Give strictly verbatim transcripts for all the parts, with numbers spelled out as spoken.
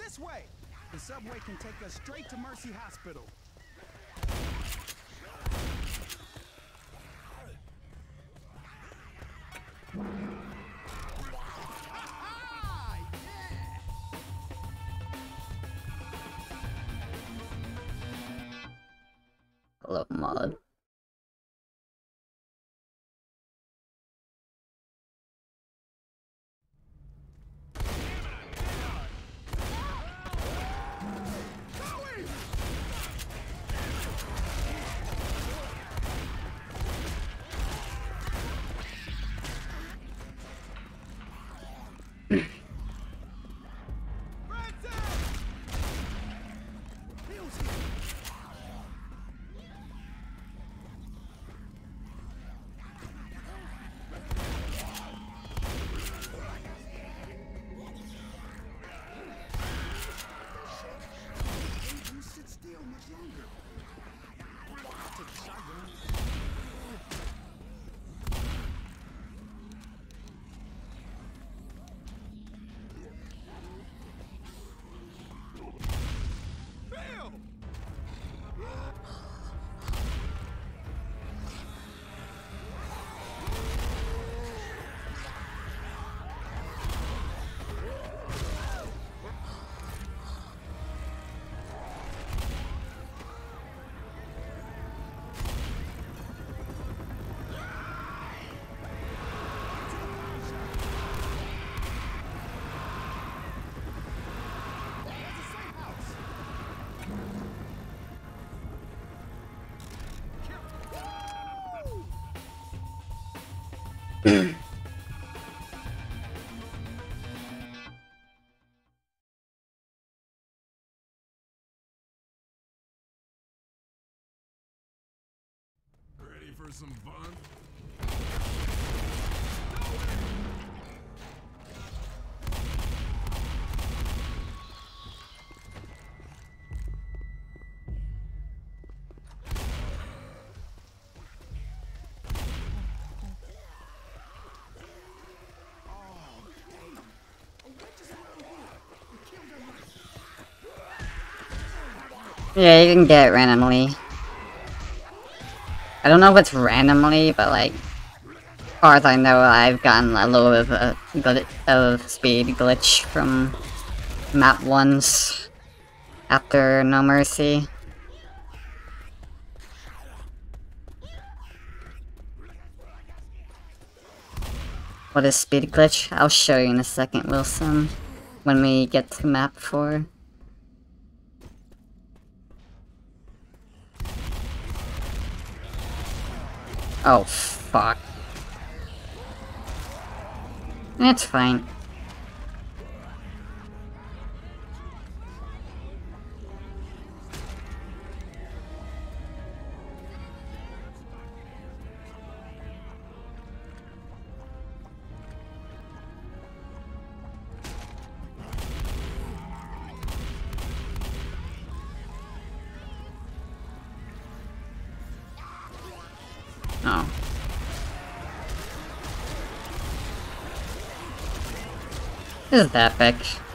This way! The subway can take us straight to Mercy Hospital. Hello, mod. Ready for some fun? Yeah, you can get it randomly. I don't know if it's randomly, but like, as far as I know, I've gotten a little bit of a gl of speed glitch from map ones after No Mercy. What is speed glitch? I'll show you in a second, Wilson, when we get to map four. Oh, fuck. It's fine. Oh. This is epic.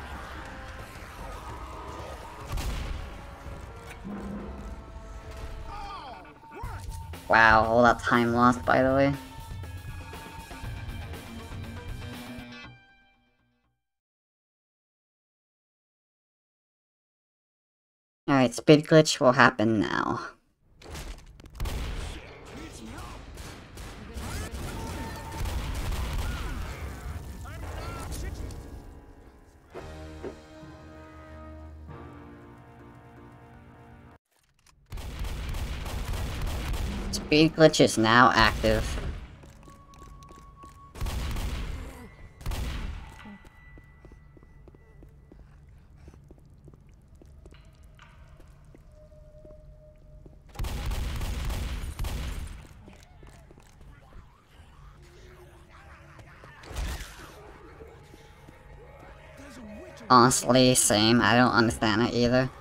Wow, all that time lost, by the way. Alright, speed glitch will happen now. Speed glitch is now active. Honestly, same. I don't understand it either.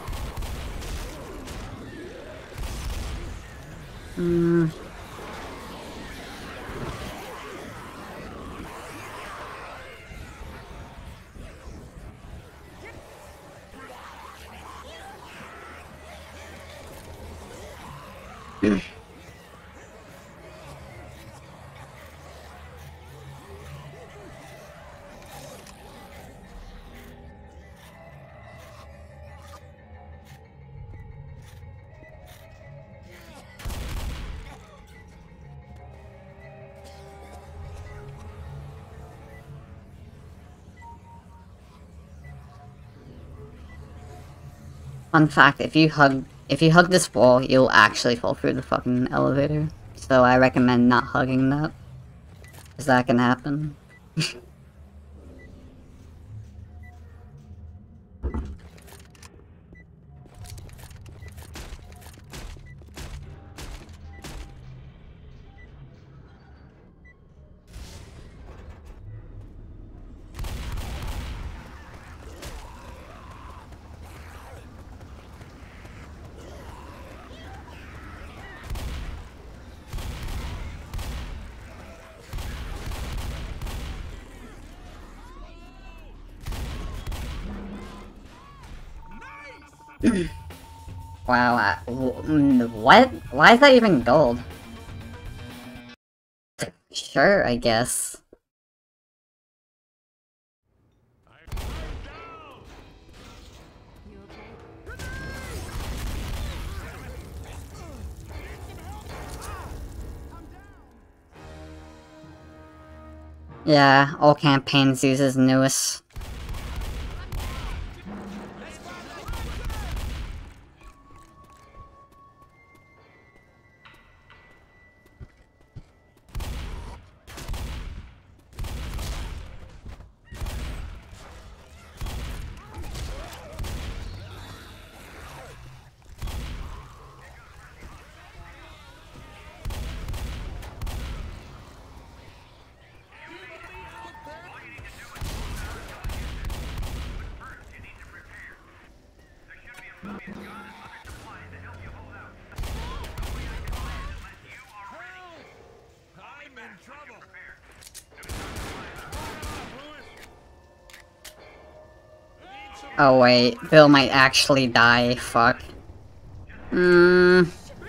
Hmm. Fun fact, if you hug if you hug this wall, you'll actually fall through the fucking elevator. So I recommend not hugging that. Cause that can happen. Wow, I, what? Why is that even gold? Sure, I guess. Yeah, all campaigns uses newest. Oh wait, Bill might actually die, fuck. Hmm.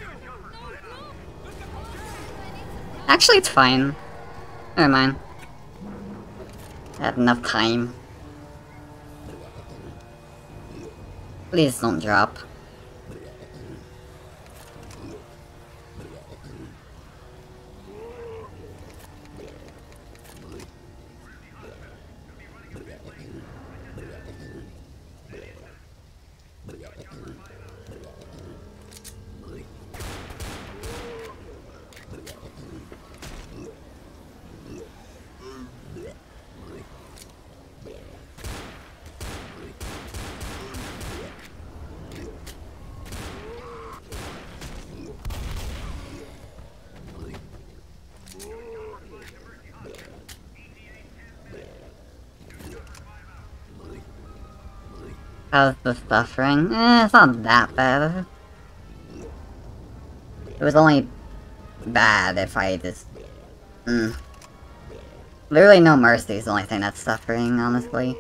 Actually, it's fine. Never mind. I have enough time. Please don't drop. How's the suffering? Eh, it's not that bad. It was only bad if I just... Mm. Literally no mercy is the only thing that's suffering, honestly.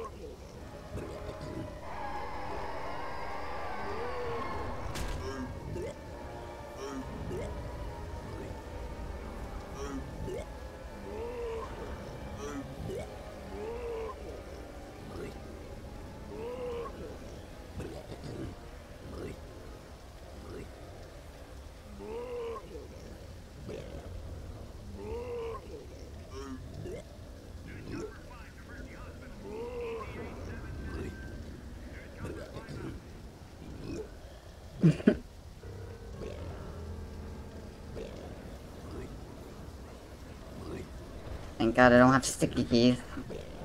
Thank God I don't have sticky keys.